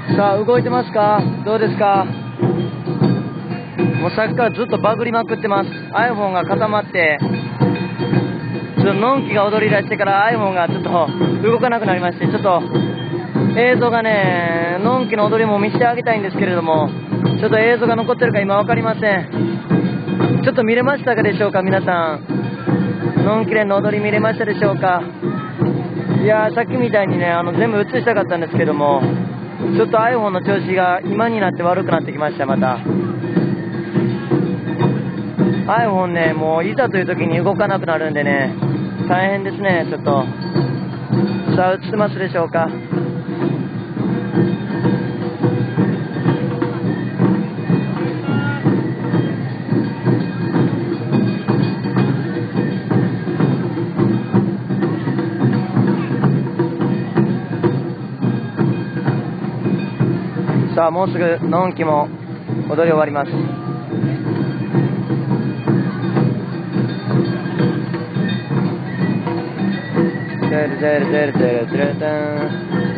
さあ動いてますか？どうですか？もうさっきからずっとバグりまくってます。 iPhone が固まって、ちょっとのんきが踊り出してから iPhone がちょっと動かなくなりまして、ちょっと映像がね、のんきの踊りも見せてあげたいんですけれども、ちょっと映像が残ってるか今分かりません。ちょっと見れましたかでしょうか皆さん。のんきれんの踊り見れましたでしょうか？いやー、さっきみたいにね、全部映したかったんですけども、ちょっと iPhone の調子が今になって悪くなってきました。また iPhone ね、もういざという時に動かなくなるんでね、大変ですね。ちょっとさあ映ってますでしょうか？さあもうすぐのんきも踊り終わります。テルテルテルテルテルテン、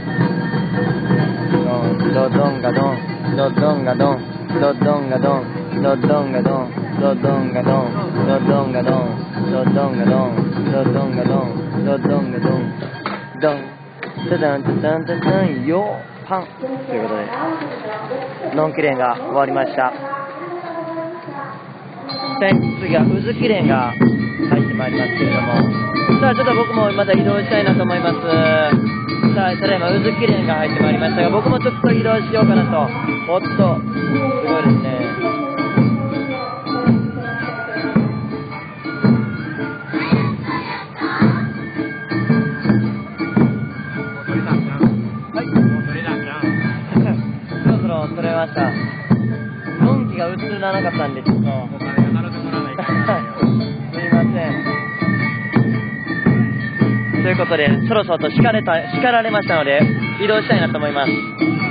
ドドンガドンドドンガドンドドンガドンドドンガドンドドンガドンドドンガドンドドンガドンドドンガドンドドンガドンドンタダンタダンタダンヨーパンということで、のんきれんが終わりました。次はうずきれんが入ってまいりますけれども、さあちょっと僕もまた移動したいなと思います。さあただいまうずきれんが入ってまいりましたが、僕もちょっと移動しようかなと。おっとすごいですね。取れました。のんきが映らなかったんでちょっとお金が鳴るともらわないすいません。ということでそろそろと叱られましたので移動したいなと思います。よ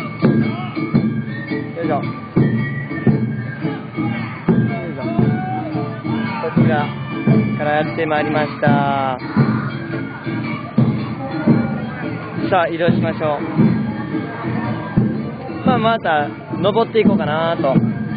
いしょ。こちらからやってまいりました。さあ移動しましょう。また登っていこうかなと。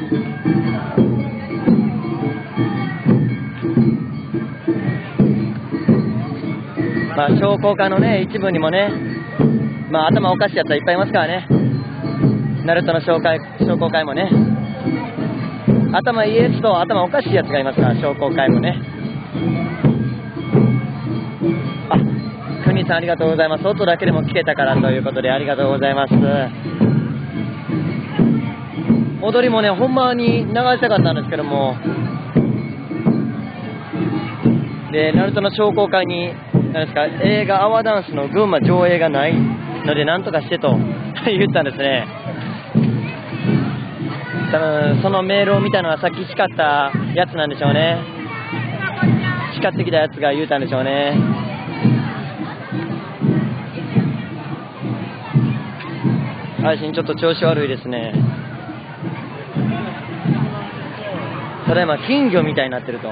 商工会のね一部にもね、頭おかしいやつはいっぱいいますからね。ナルトの商工会もね、頭いいやつと頭おかしいやつがいますから、商工会もね。くにさんありがとうございます。音だけでも聞けたからということでありがとうございます。踊りもねほんまに流したかったんですけども、でナルトの商工会に何ですか、映画アワダンスの群馬上映がないのでなんとかしてと言ったんですね。多分そのメールを見たのはさっき叱ったやつなんでしょうね。叱ってきたやつが言うたんでしょうね。配信ちょっと調子悪いですね。ただいま金魚みたいになってると。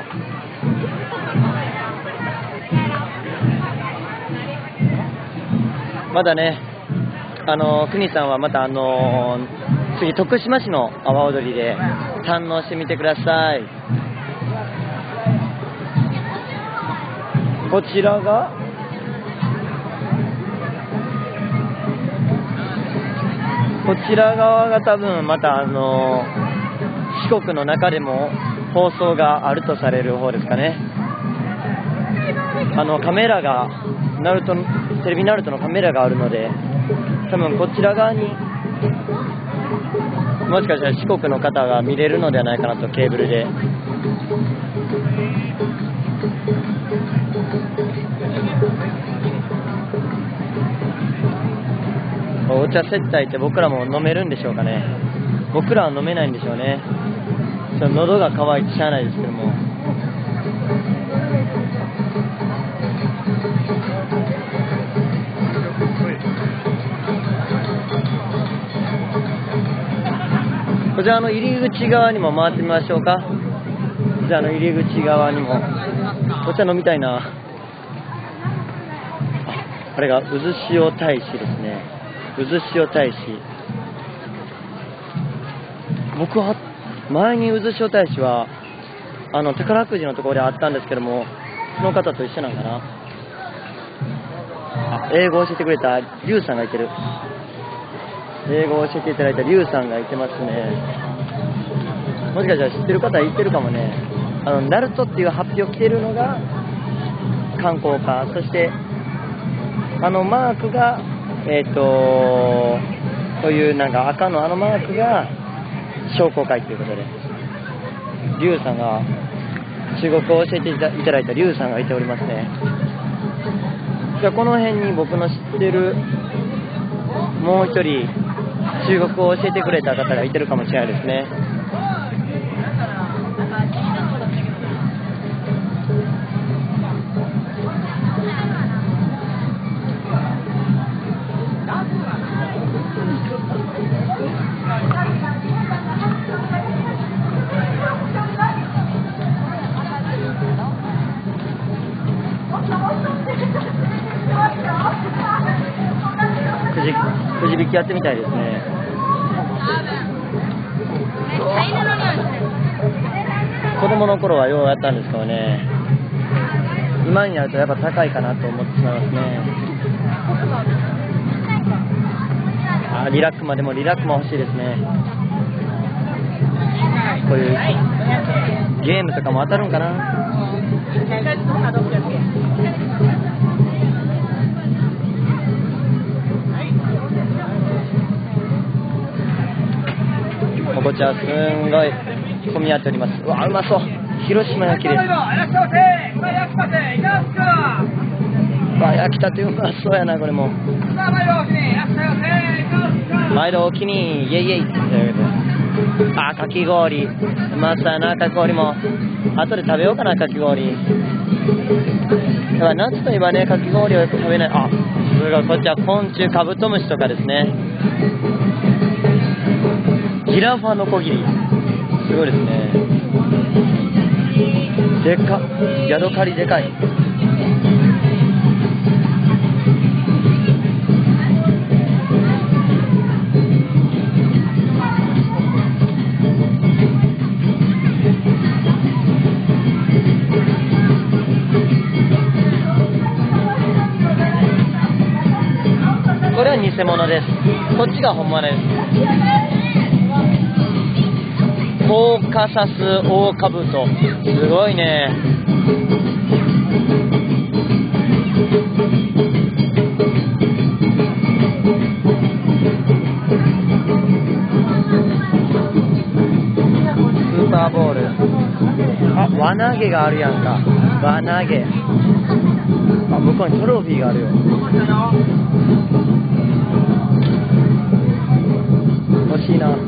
まだね、国さんはまた次徳島市の阿波踊りで堪能してみてください。こちらが側が多分また四国の中でも放送があるとされる方ですかね。カメラがテレビナルトのカメラがあるので、多分こちら側にもしかしたら四国の方が見れるのではないかなと、ケーブルで。お茶接待って僕らも飲めるんでしょうかね。僕らは飲めないんでしょうね。喉が渇いてしゃあないですけども。こちらの入り口側にも回ってみましょうか。じゃあ入り口側にもお茶飲みたいな。あれが渦潮大使ですね。渦潮大使。 僕は前に渦潮大使は宝くじのところで会ったんですけども、その方と一緒なんかな。英語を教えてくれたリュウさんがいてる。英語を教えていただいたリュウさんがいてますね。もしかしたら知ってる方いてるかもね。ナルトっていう発表を着てるのが観光課、そしてマークがこういうなんか赤のマークが商工会ということで、リュウさんが中国語を教えていただいたリュウさんがいておりますね。じゃあこの辺に僕の知ってるもう一人中国語を教えてくれた方がいてるかもしれないですね。くじ引きやってみたいですね。子供の頃はようやったんですけどね、今になるとやっぱ高いかなと思ってしまいますね。リラックマでもリラックマ欲しいですね。こういうゲームとかも当たるんかな。こちらすんごい混み合っております。うわ、うまそう。広島焼きです。わ、焼きたてうまそうやな、これも。毎度お気にイエイイエイ。かき氷。またな、かき氷も。後で食べようかな、かき氷。だから夏といえばね、かき氷を食べない。すごい、こっちは昆虫、カブトムシとかですね。ギラファノコギリ、すごいですね。でかっ、ヤドカリでかい。これは偽物です。こっちが本物です。コーカサスオオカブト、すごいね。スーパーボール。輪投げがあるやんか。輪投げ。向こうにトロフィーがあるよ。欲しいな。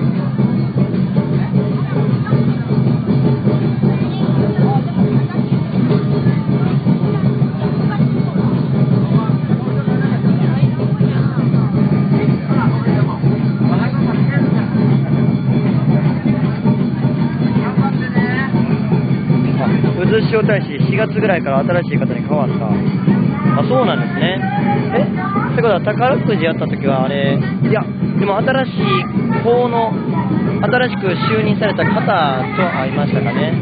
渦潮大使4月ぐらいから新しい方に変わった。そうなんですね。ってことは宝くじやった時はあれ、いやでも新しい方の新しく就任された方と会いましたかね。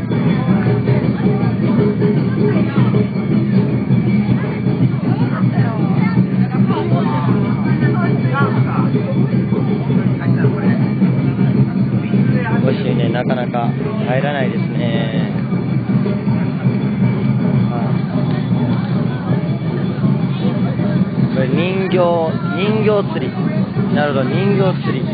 もしね、なかなか入らないですね。これ人形釣り。なるほど、人形釣り。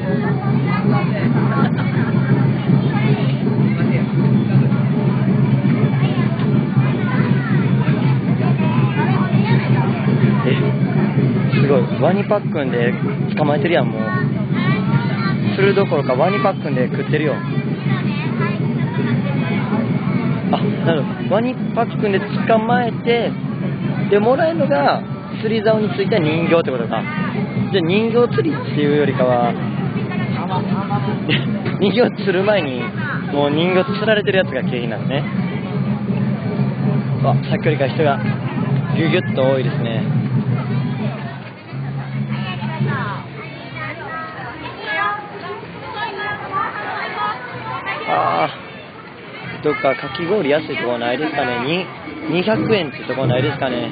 すごい、ワニパックンで捕まえてるやん。もう釣るどころかワニパックンで食ってるよ。なるほど、ワニパックンで捕まえて、でもらえるのが釣り竿についた人形ってことか。じゃあ人形釣りっていうよりかは人形釣る前にもう人形釣られてるやつが景品なんですね。さっきよりか人がギュギュッと多いですね。 あー、どっかかき氷安いところないですかね。200円ってところないですかね。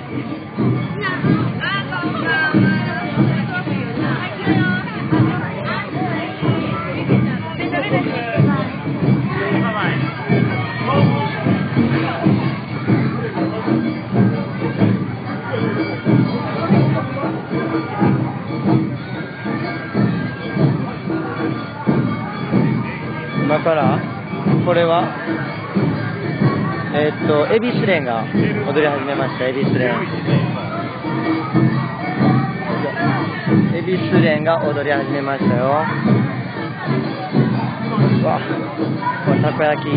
今からこれは恵比寿連が踊り始めました。恵比寿連が踊り始めましたよ。うわ、これたこ焼き。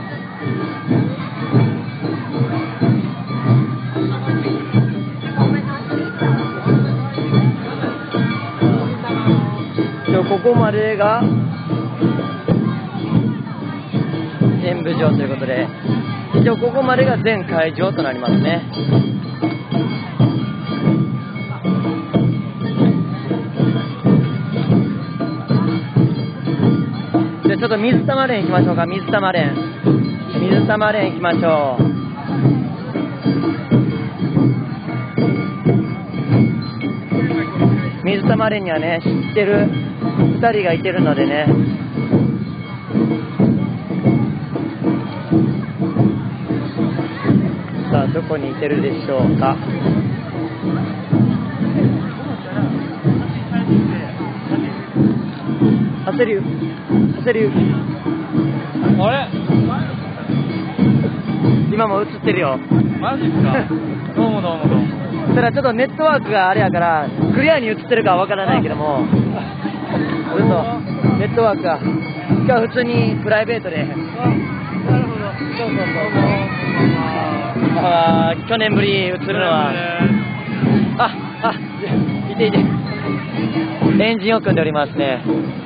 ここまでが演舞場ということで、一応ここまでが全会場となりますね。でちょっと水玉連行きましょうか。水玉連行きましょう。水玉連にはね、知ってる2人がいてるのでね。さあどこにいてるでしょうか。焦るあれ、今も映ってるよ。 マジっすか。どうも。 ただちょっとネットワークがあれやからクリアに映ってるかはわからないけども、ちょっとネットワークが今日は普通にプライベートで。 なるほど。 そう去年ぶり映るのはいてエンジンを組んでおりますね。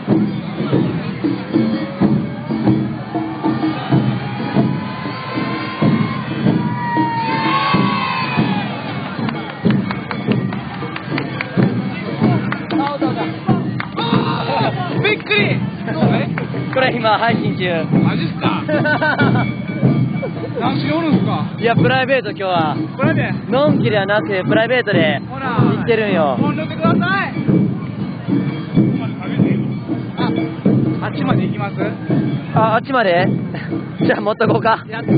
びっくり。 これ今配信中。 マジっすか。何しにおるんすか。 いやプライベート今日は。 これで。 のんきではなくてプライベートで行ってるんよ。 もう乗ってください。あっちまで行きます。 あっちまでじゃあ持っとこうか。 やった。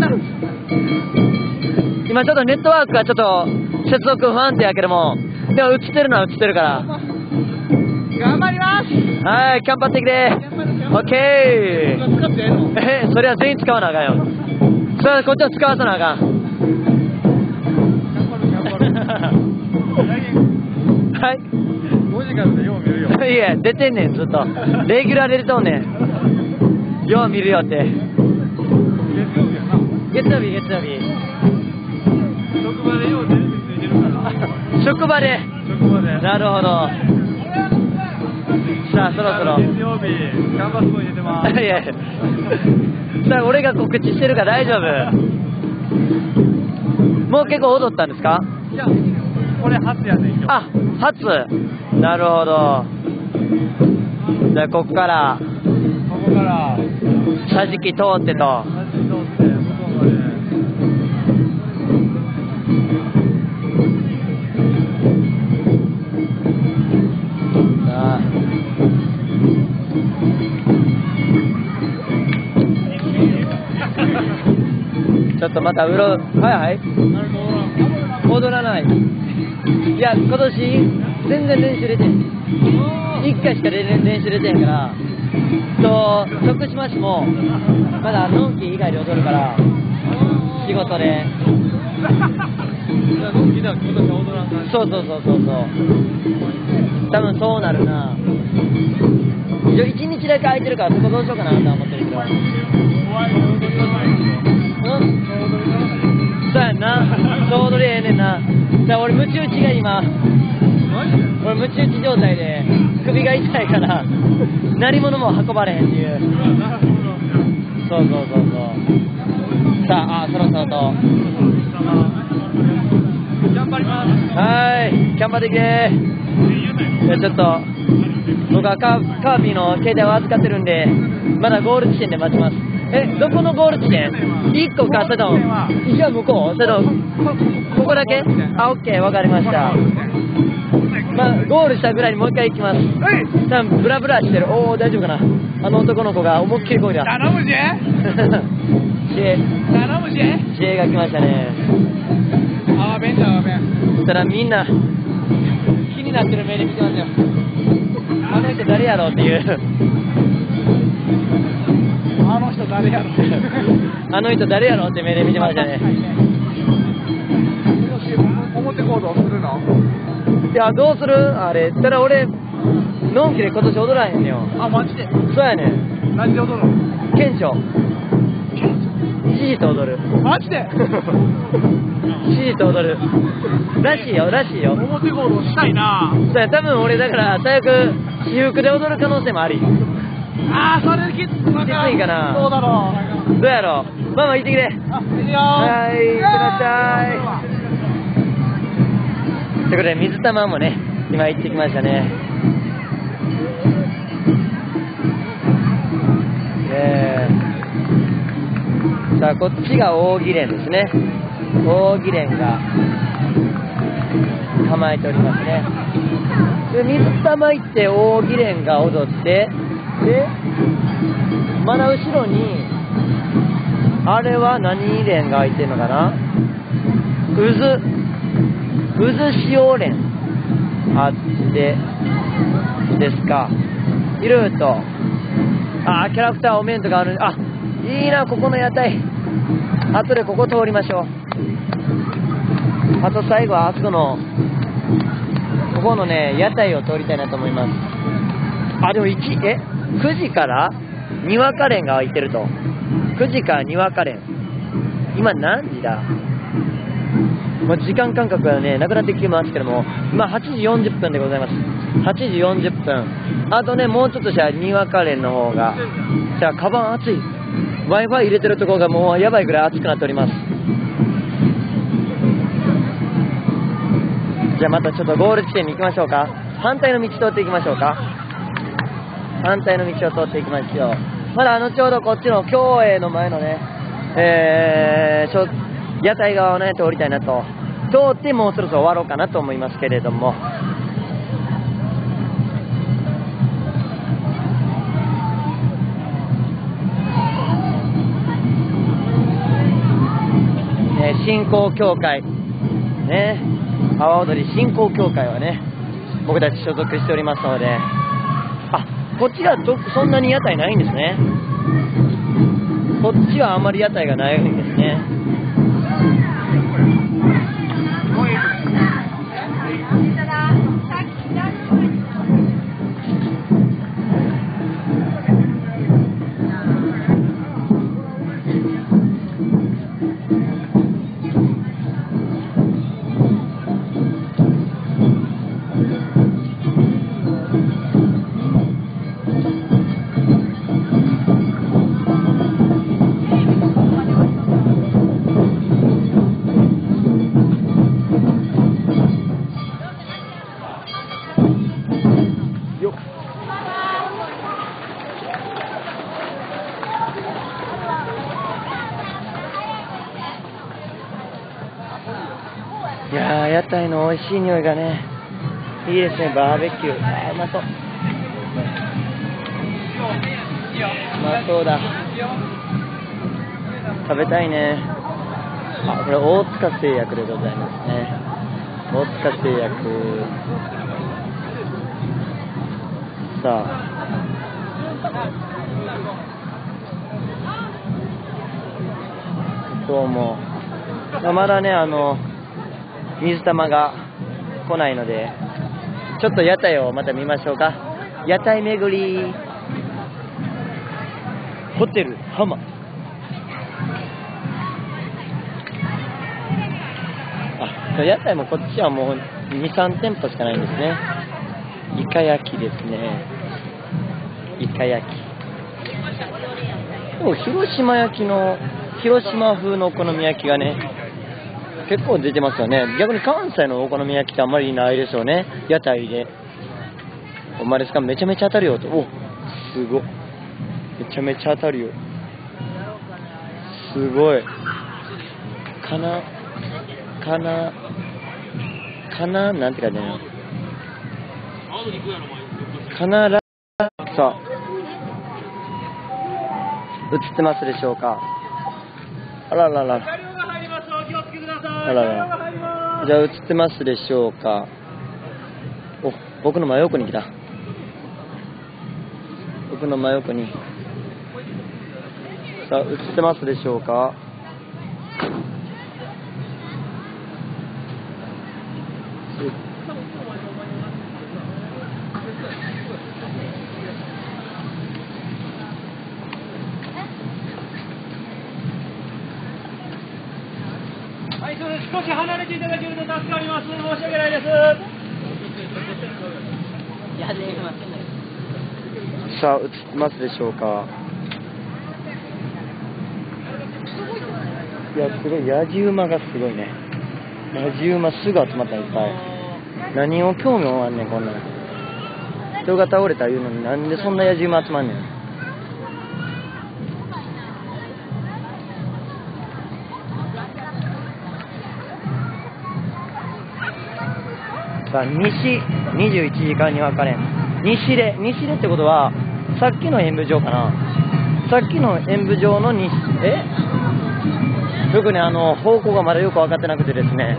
今ちょっとネットワークがちょっと接続不安定やけども、でも映ってるのは映ってるから。 頑張ります。 はい、頑張ってきて。オッケー。 使ってええの？ それは全員使わなあかんよ。それはこっちは使わさなあかん。はい。 5時間でよう見るよ。 いや出てんねんずっと。レギュラーで出とんねん。よう見るよって。月曜日。 職場でようテレビついてるから。 職場で。なるほど。さあそろそろ。 月曜日キャンバスボーイ出てます。 いやさあ俺が告知してるから大丈夫。もう結構踊ったんですか。 いやこれ初やねん今日。 あ、初。なるほど。じゃあここから桟敷通ってと。ちょっとまたはい踊らない。いや今年全然練習出てん。1回しか練習出てんから。徳島市もまだのんき以外で踊るから仕事で。そう多分そうなるな。1日だけ空いてるからそこどうしようかなとは思ってるけど。そうやんな。総踊りええねんな。だから俺ムチ打ちが今俺ムチ打ち状態で首が痛いから何物も運ばれへんっていう。そうさあそろそろと頑張ります。 はい頑張ってきて。じゃあちょっと僕はカービィの携帯を預かってるんでまだゴール地点で待ちます。 どこのゴール地点 ?1 個か、それとも、一応向こうそれとも、ここだけあ、オッケー、わかりました。まあ、ゴールしたぐらいにもう一回行きます。多分ブラブラしてる。おー、大丈夫かな。あの男の子が思いっきり声だ。 頼むぜ知恵が来ましたね。 あー、便だ、便。 そしたらみんな、気になってる目で見てますよ。あの人誰やろうっていう。 あの人誰やろあの人誰やろうって目で見てましたね。 表行動するの？ いや、どうするあれ。ただ俺、のんきで今年踊らへんねよ。 あ、マジで？ そうやねん。 何で踊るの？ 顕著。シーと踊る。 マジで？ シーと踊る。らしいよ。 表行動したいな。 そうや、多分俺だから最悪、私服で踊る可能性もあり。 あー、それきついかな。 どうだろう。 どうやろう。ママ行ってきて。 あ、いいよ。 はい、いってらっしゃい。ということで、水玉もね、今行ってきましたね。さあ、こっちが大木蓮ですね。大木蓮が構えておりますね。で、水玉行って大木蓮が踊って、で、まだ後ろに、あれは何蓮が開いてるのかな。渦潮蓮あってですか。いろいろと、キャラクターお面とかある。あ、いいな、ここの屋台。後でここ通りましょう。あと最後はあそこの、ここのね、屋台を通りたいなと思います。あ、でも9時からにわか蓮が開いてると。9時からにわか蓮。今何時だ。もう時間感覚がね、なくなってきてますけども、今8時40分でございます。8時40分。あとね、もうちょっとしたらにわか蓮の方が。じゃあ、カバン熱い。Wi-Fi 入れてるところがもうやばいぐらい熱くなっております。じゃあまたちょっとゴール地点に行きましょうか。反対の道通っていきましょうか。反対の道を通っていきましょう。まだちょうどこっちの共栄の前のね、屋台側をね、通りたいなと。通ってもうそろそろ終わろうかなと思いますけれども。振興協会。ね。阿波踊り振興協会はね、僕たち所属しておりますので。あ、こっちはそんなに屋台ないんですね。こっちはあんまり屋台がないんですね。いやー、屋台の美味しい匂いがね、いいですね。バーベキュー、うまそう。うまそうだ。食べたいね。これ大塚製薬でございますね。大塚製薬。さあ、ここもまだね、水玉が来ないので、ちょっと屋台をまた見ましょうか。屋台巡り。ホテル浜。屋台もこっちはもう 2,3 店舗しかないんですね。イカ焼きですね。イカ焼き。でも広島風のお好み焼きがね、結構出てますよね。逆に関西のお好み焼きってあんまりないですよね、屋台で。お前ですか、めちゃめちゃ当たるよと。お、すごい。めちゃめちゃ当たるよ。 すごい。なんて書いてあるの？かならさ、映ってますでしょうか？あららら。あらら。じゃあ映ってますでしょうか？お、僕の真横に来た。僕の真横に。さあ、映ってますでしょうか？ はい、それ少し離れていただけると助かります。申し訳ないです。 さあ、映ってますでしょうか？いや、すごい、やじ馬がすごいね。やじ馬すぐ集まったいっぱい。何を興味もあんねん、こんなん。人が倒れた言うのになんでそんなやじ馬集まんねん。さあ、西21時間に分かれん。西でってことはさっきの演舞場かな。さっきの演舞場の西、よくね、方向がまだよく分かってなくてですね、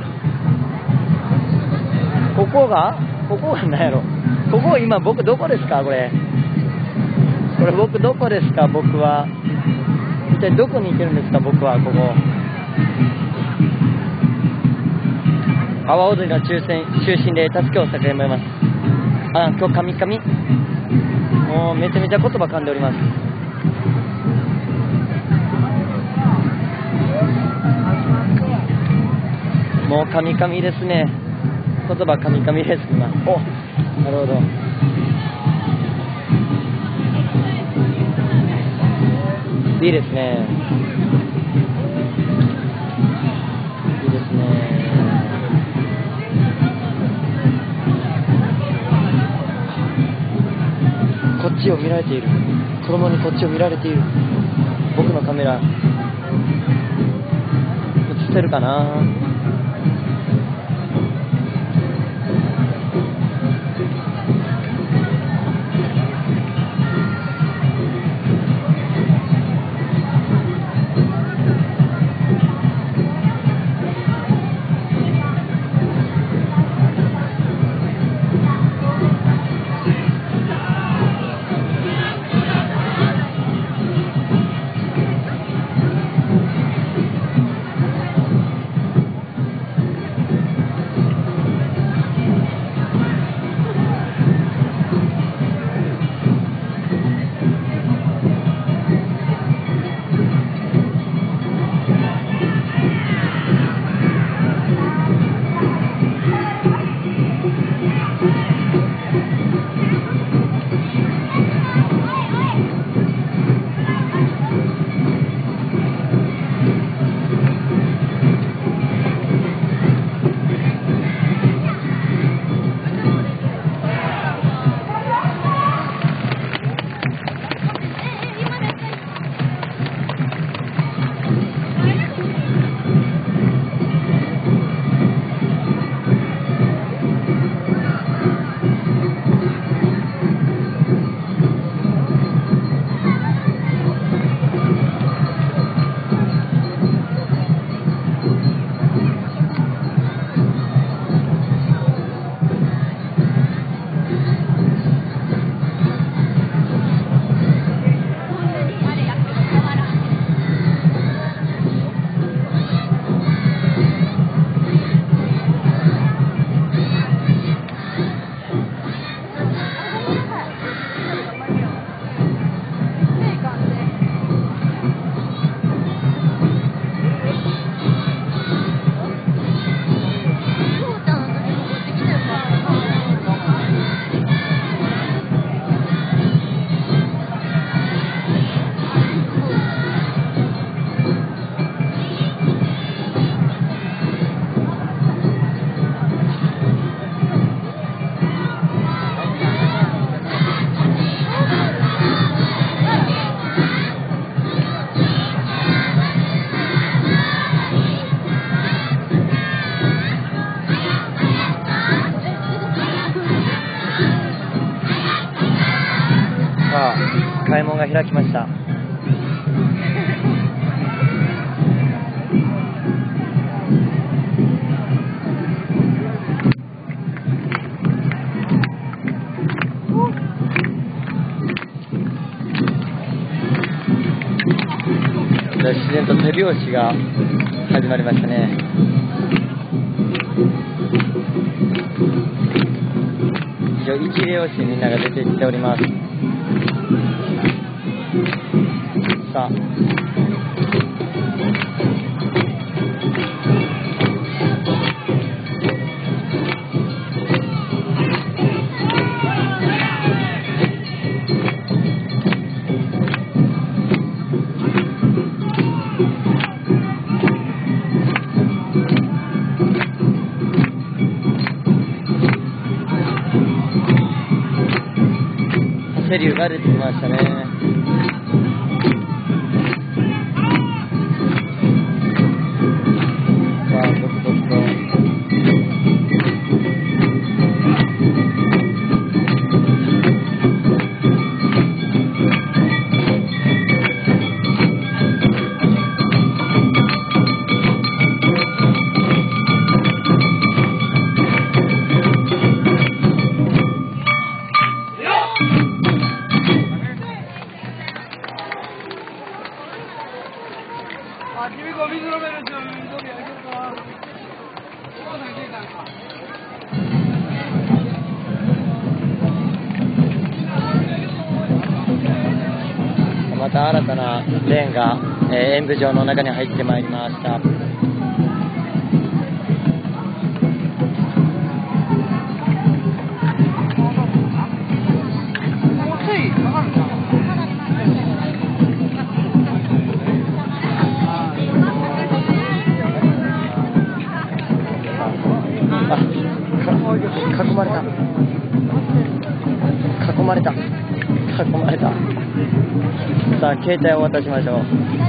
ここが何やろ、ここ今僕どこですか？これ僕どこですか？僕は一体どこに行けるんですか？僕はここ阿波踊りの中心で助けを叫びます。あ、今日神々、もうめちゃめちゃ言葉噛んでおります。もう神々ですね。言葉神々です今。お、なるほど。いいですね。いいですね。こっちを見られている。子供にこっちを見られている。僕のカメラ映ってるかな。 さあ、開門が開きました。自然と手拍子が始まりましたね。一応一礼をしてみんなが出ていっております。さあ、セリューが出てきましたね。さあ、続々と君ご水飲めるじゃん、水飲みあげるか。 また新たなレーンが、演舞場の中に入ってまいりました。囲まれた。さあ、携帯を渡しましょう。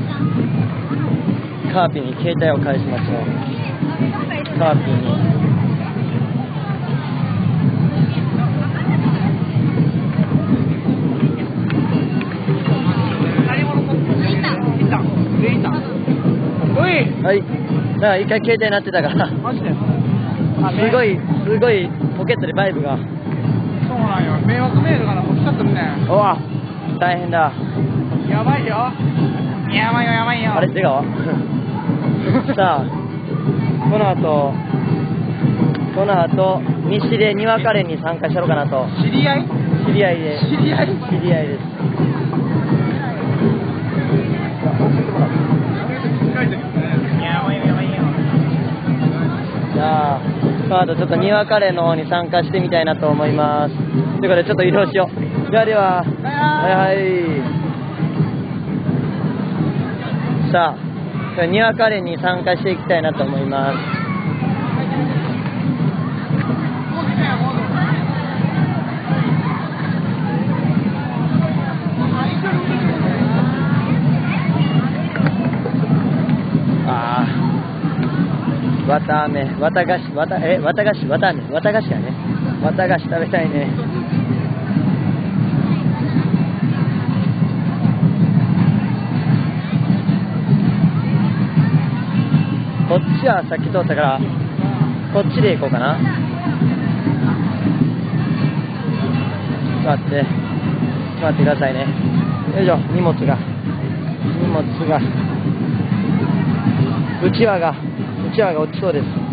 カーピーに携帯を返しましょう。カーピーに。はい。だから一回携帯鳴ってたから。 マジですごいポケットでバイブが。 そうなんよ。迷惑メールが来ちゃってるね。 おわ、大変だ。 やばいよ。やばいよ。 あれ違うさあ、この後西でにわかれに参加しようかなと。 知り合いです。じゃあ、この後ちょっとにわかれの方に参加してみたいなと思います。ということでちょっと移動しよう。では、はい。さあ、にわかれに参加していきたいなと思います。綿飴、綿菓子やね。綿菓子食べたいね。こっちはさっき通ったから、こっちで行こうかな。待ってくださいね。よいしょ、荷物が。うちわが落ちそうです。